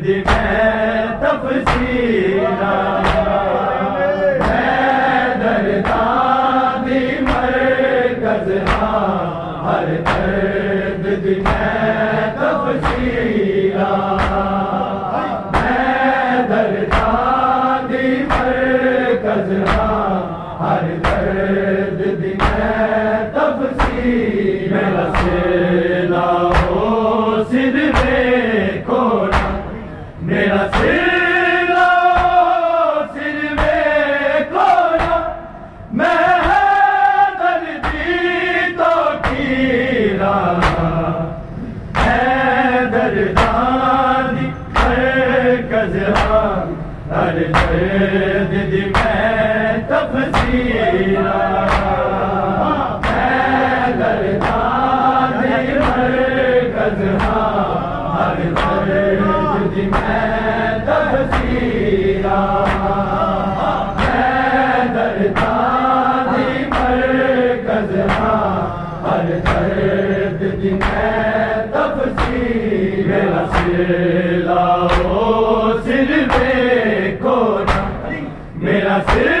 दी मैं तफसीरा दर्दां दी मरकज़ हर दर्द दी मैं तफसीरा दर्दां दी मरकज़ हर दर्द दी मैं तफसीर मेरा सिर लाओ सिर देखो ना मेरा सिर लाओ सिर देखो ना मैं दर्दी तो कीरा है दर्दां दी मरकज़ हर दर्द दी मैं तफसीरा दर्दां दी मरकज़ हर दर्द दी मैं तफसीरा दर्दां दी मरकज़ हर दर्द दी मैं तफसीर मेरा सिर लाओ सिर देखो ना मेरा सिर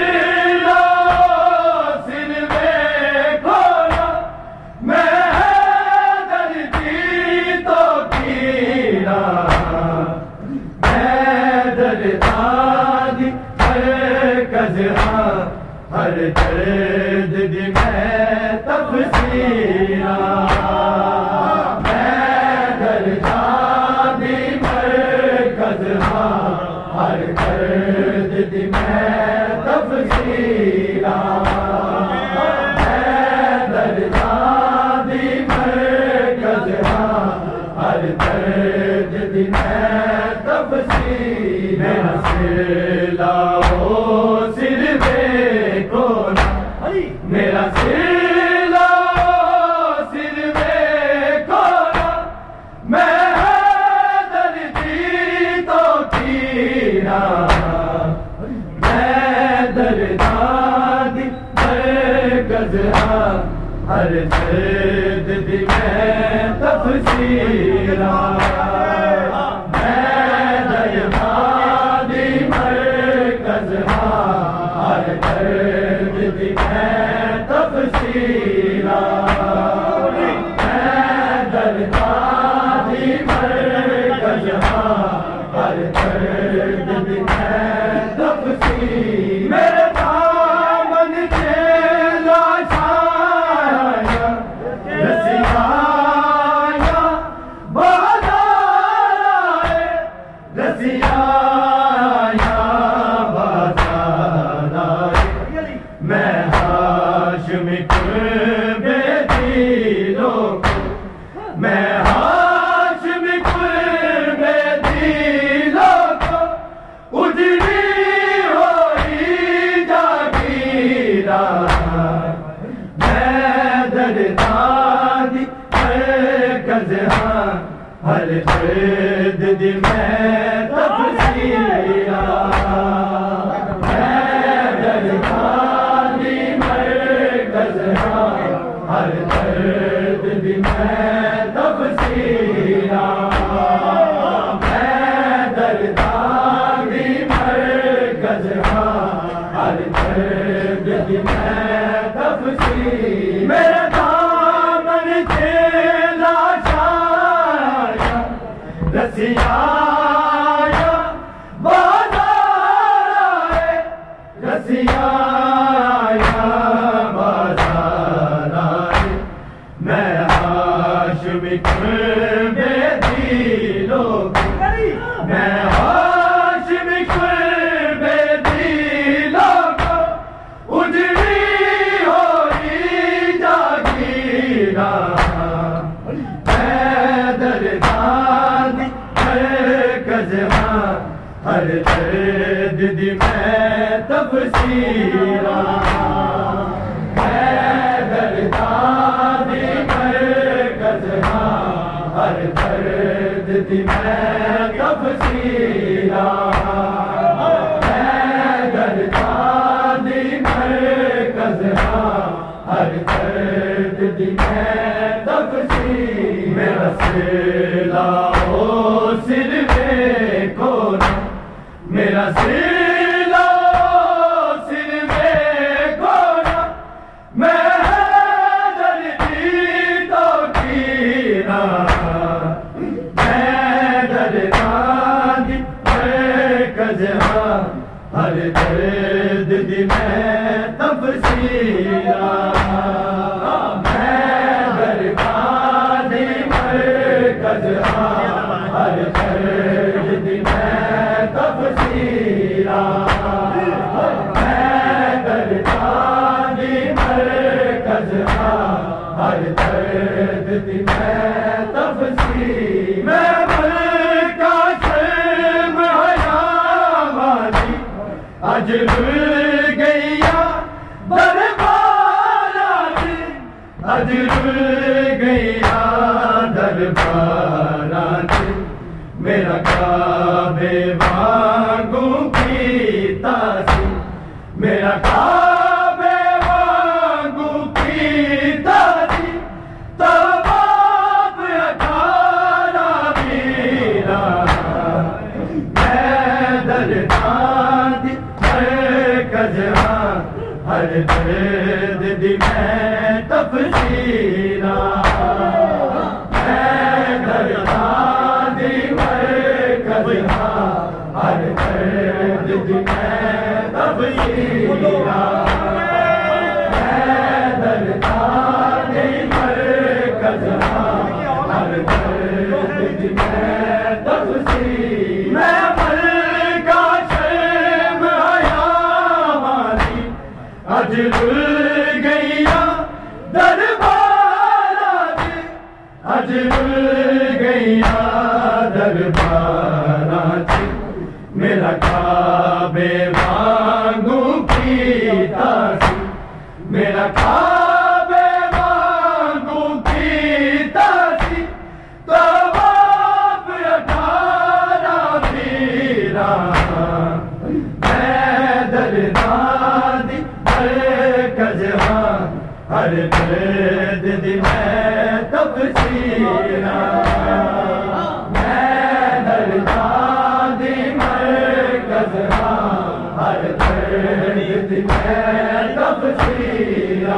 हर दर्द दी मैं तफसीरा दर्दां दी मरकज़ हर दर्द दी मैं तफसीरा दर्दां दी मरकज़ हर दर्द दी मैं तफसीर मेरा सिर लाओ सिर देखो ना मेरा सिर लाओ सिर देखो ना मैं दर्दी तो कीरा मैं दर्दां दी मरकज़ हर दर्द दी मैं तफसीरा दर्दां दी मरकज़ हर दर्द दी मैं तफसीरा दर्दां दी मरकज़ हर दर्द दी मैं तफसीर मेरे दामन से लाशाया रसियाया बाज़ार आए रसियाया बाज़ार आए मैं हाशिमी कुर्बे दिलों को मैं हाशिमी कुर्बे दिलों को उजड़ी होई जागीरा मैं दर्दां दी मरकज़ हर दर्द दी मैं तफसीरा दर्दां दी मरकज़ हर दर्द दी मैं तफसीरा दर्दां दी मरकज़ हर दर्द दी मैं तफसीर मेरे दामन से लाशाया रसियाया बाज़ार आए रसियाया बाज़ार आए मैं हाशिमी कुर्बे दिलों को मैं हाशिमी कुर्बे दिलों को उजड़ी होई जागीरा मैं दर्दां दी मरकज़ हर दर्द दी मैं तफसीरा दर्दां दी मरकज़ हर दर्द दी मैं तफसीरा दर्दां दी मरकज़ हर दर्द दी मैं तफसीर मेरा सिर लाओ सिर देखो मेरा सिर लो सिर में खोना मैं दर्दी तो कीना मैं दर्दांगी कज़हा हर दर्द दी मैं तफसीला मैं दर्दी कज़हा हर दर्द दी मैं तफसीला मैं दर्दी कज़हा हर दर्द दी मैं तफसीला मैं मलका शर्म हयावानी अज रुल गईया दरबारात अज रुल गईया दरबारात मेरा काबे वांगू कीता सी मेरा काबे वांगू कीता सी तवाफ अठारा मीरा मैं दर्दांदी कज़हा हर दर्द दी मैं तफसीला मैं दर्दांदी कज़हा हर दर्द दी मैं तफसीला मैं दर्दांदी कज़हा हर दर्द दी मैं तफसीला मैं मलका शर्म हयावानी अज रुल गईया दरबारात अज रुल गईया दरबारात मेरा काबे वांगू कीता सी मेरा काबे वांगू कीता सी तवाफ अठारा मीरा मैं दर्दांदी कज़हा हर दर्द दी मैं तफसीला मैं दर्दांदी कज़हा हर दर्द दी मैं तफसीला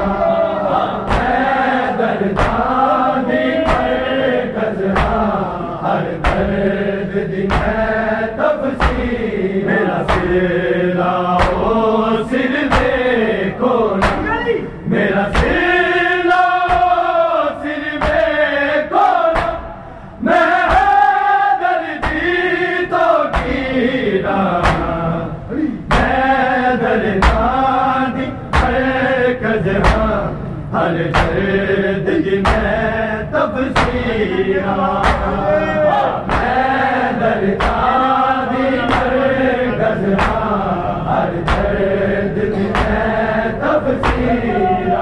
मैं दर्दांदी कज़हा हर दर्द दी मैं तफसीला मेरा सिर लाओ सिर देखो ना मेरा सिर लाओ सिर देखो ना मैं दर्दी तो कीना मैं दर्दांदी कज़हा हर दर्द दी मैं तफसीला मैं दर्दांदी कज़हा हर दर्द दी मैं तफसीला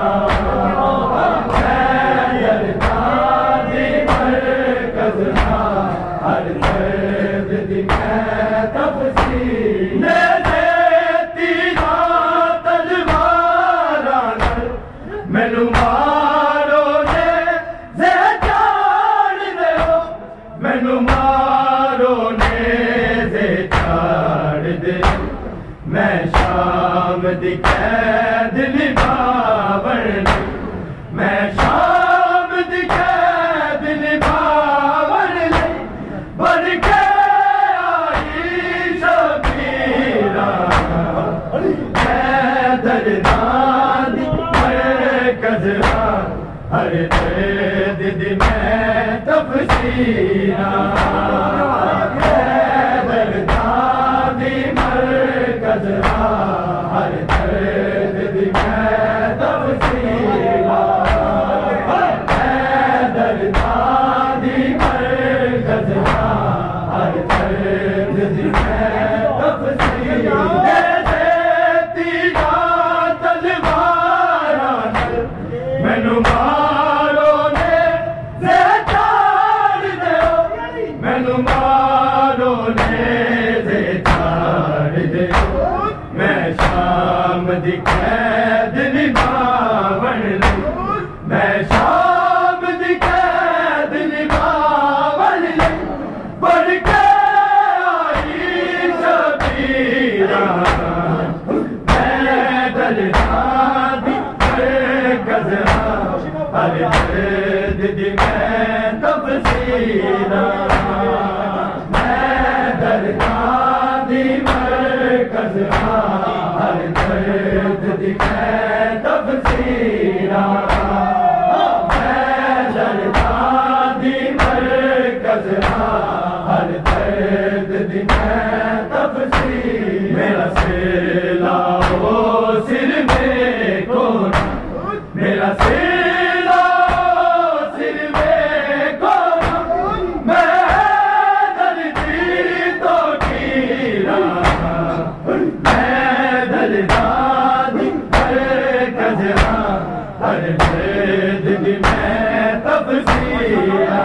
मैं दर्दांदी कज़हा हर दर्द दी मैं तफसीला तीरा तलवारा मैनू मारो ने जे चाड़ दो मैनू मारो ने जे चाड़ दे मैं शाम दी कैद निभावण मैं शाम दी कैद निभावण बन के आई शबीरा मैं दर्दांदी कज़हा हर दर्द दी मैं तफसीला मैं दर्दांदी कज़हा हर दर्द दी मैं तफसीला मैं दर्दांदी कज़हा हर दर्द दी मैं तफसीला तीरा तलवारा मैनू मारो ने जे चाड़ दो मैनू मारो ने जे चाड़ दो मैं शाम दी कैद निभावण मैं शाम दी कैद निभावण बन के आई शबीरा हर दर्द दी मैं तफसीरा मैं दर्दां दी मरकज़ हर दर्द दी मैं तफसीरा मैं दर्दां दी मरकज़ हर दर्द दी मैं तफसीरा मेरा सिर लाओ सिर में कोना मेरा सिर लाओ सिर में कोना मैं दर्दी तो कीरा मैं दर्दां मरकज़ हर दर्द दी मैं तफसीरा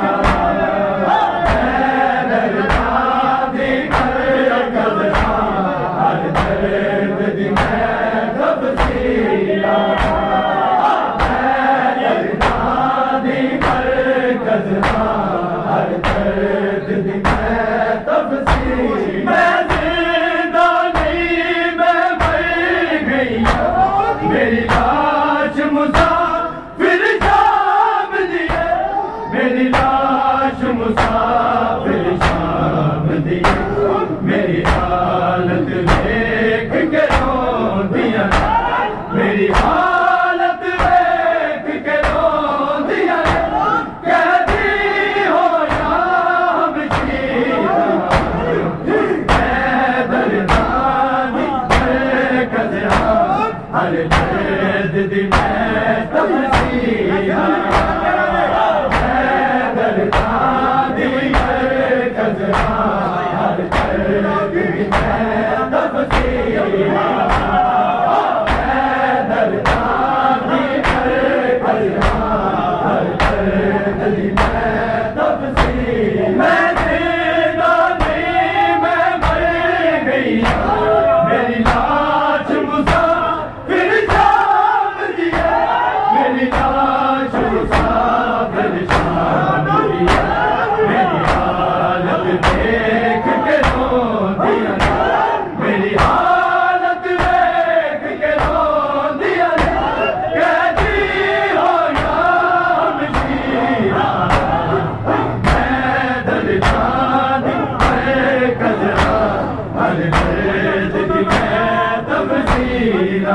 मेरी लाश मुसाफिर शाम दिए मेरी लाश मुसाफिर शाम दिए मेरी हालत देख के रोंदियां मेरी हालत देख के रोंदियां कहती हो या हमशीरा मैं दर्दां मरकज़ हर दर्द दी मैं तफसीरा मैं दर्दां दी मरकज़ हर दर्द दी मैं तफसीरा मैं दर्दां दी मरकज़ हर दर्द दी मैं तफसीरा मैं जिंदा नहीं मैं मर गई मेरी लाश मुसाफिर शाम दिए मेरी लाश मुसाफिर शाम दिए मेरी हालत देख के रोंदियां मेरी हालत देख के रोंदियां कहती हो या हमशीरा मैं दर्दां मरकज़ हर दर्द दी मैं तफसीरा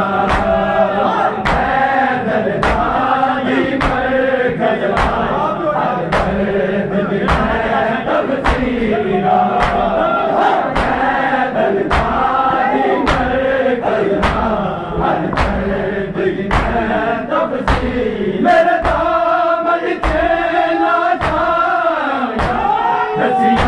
मैं दर्दां मरकज़ हर दर्द दी मैं तफसीरा मैं दर्दां मरकज़ हर दर्द दी मैं तफसीरा मेरे दामन चला जाया रसिया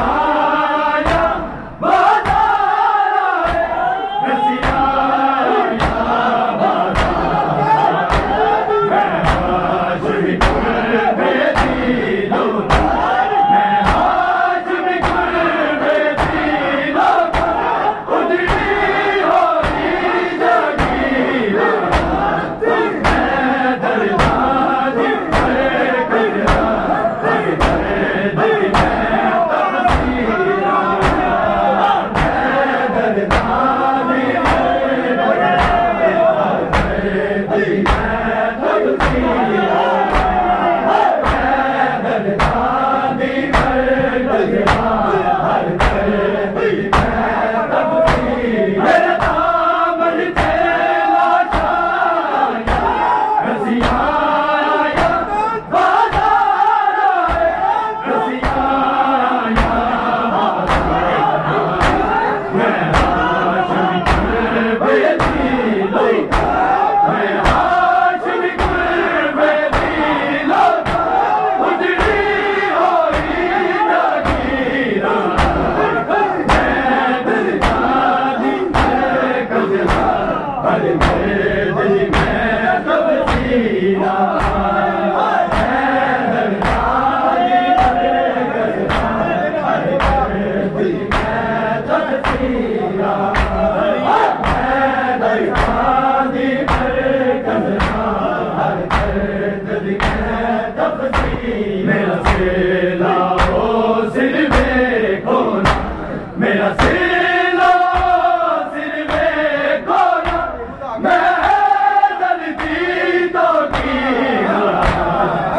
मेरा सिर लाओ सिर में खोना, मेरा सिर लाओ सिर में खोना, मैं दर्दी तो की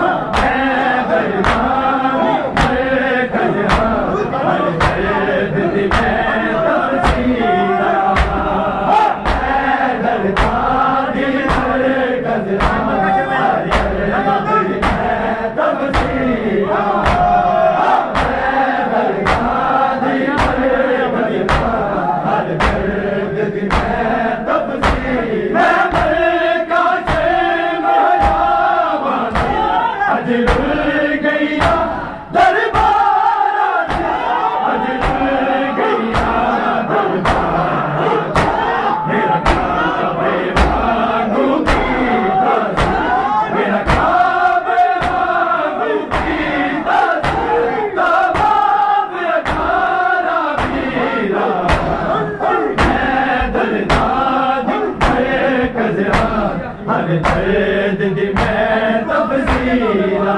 तफसीला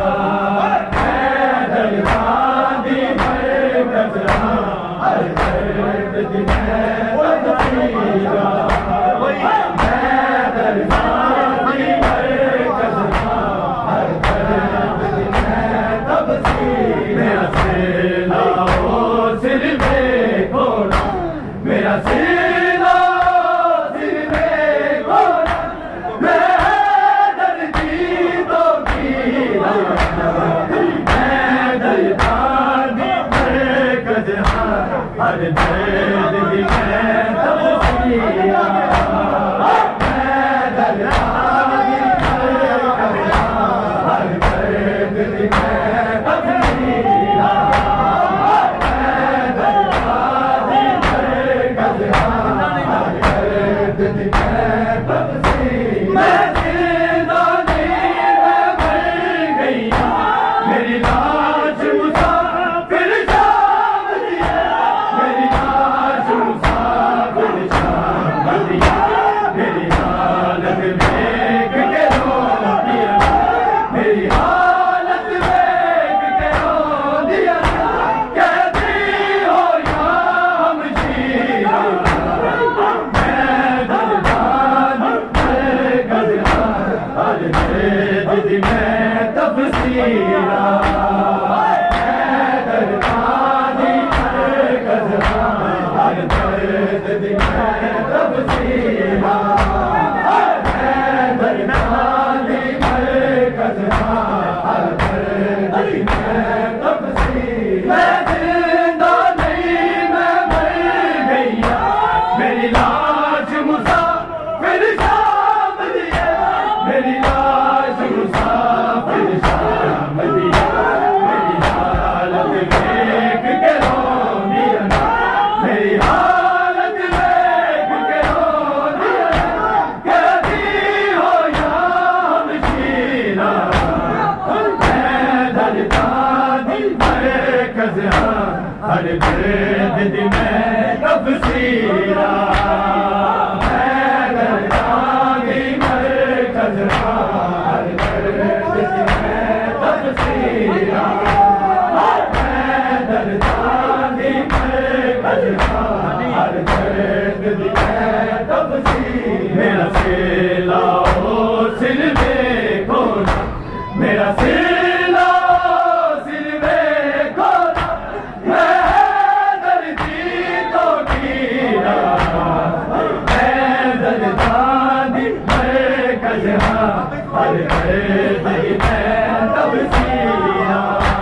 दरबादी मरकज़ हर दर्द में तफसीला दरबादी मरकज़ हर दर्द में तफसीला मेरा सीना हो सिर देखो ना मेरा सीना सिर देखो ना मैं दर्दी तो कीला मैं दरबादी मरकज़ हर दर्द में तफसीला हर दर्द में तफसीला दरबादी मरकज़ हर दर्द में तफसीला दरबादी मरकज़ हर दर्द में तफसीला मेरा सीला हो सिर देखो ना मेरा सीला सिर देखो ना दरबादी मरकज़ हर दर्द में तफसीला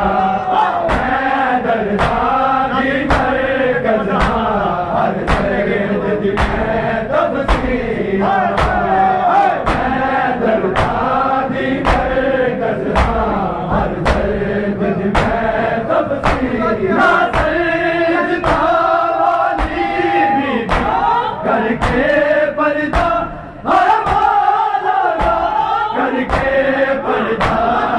दरबादी मरकज़ हर दर्द में तफसीला दरबादी मरकज़ हर दर्द में तफसीला करके पर्दा करके पर्दा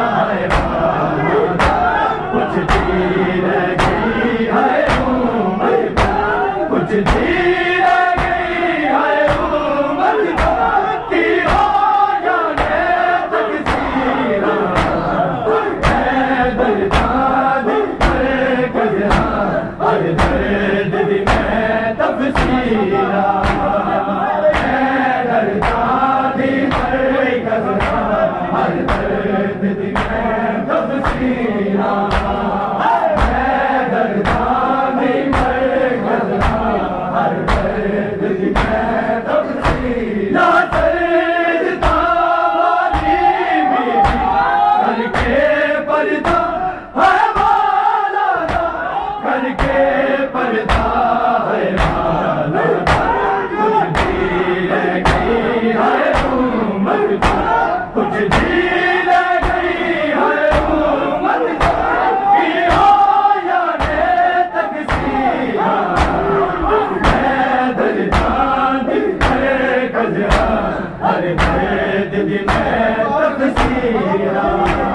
कुछ जी रह गई है उम्र कुछ जी रह गई है उम्र की हो जाने तकसीरा दरबादी मरकज़ हर दर्द में तफसीला दरबादी मरकज़ हर दर्द में तफसीला दरबादी मरकज़ हर दर्द में तफसीला सजदा वाली बीवी करके पर्दा है मौलाना करके पर्दा है मौलाना कुछ जी रह गई है उम्र कुछ जी रह गई है उम्र की हो जाने तकसीरा दरबादी मरकज़ हर दर्द में तफसीला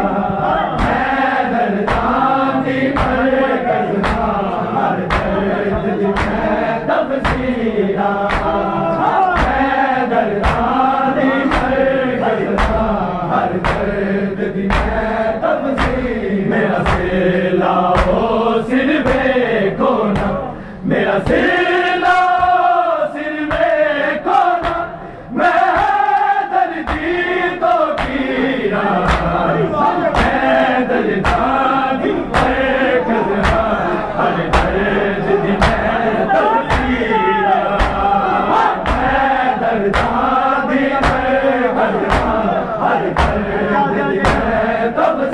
दरबादी मरकज़ हर दर्द में तफसीला दरबादी मरकज़ हर दर्द मेरा सिर लाओ सिर देखो ना, मेरा सिर लाओ सिर देखो ना, मैं दर्दी तो कीरा मैं दर्दानी हर दर्द दी मैं तफसीरा, मैं दर्दानी हर दर्द दी मैं तफसीरा।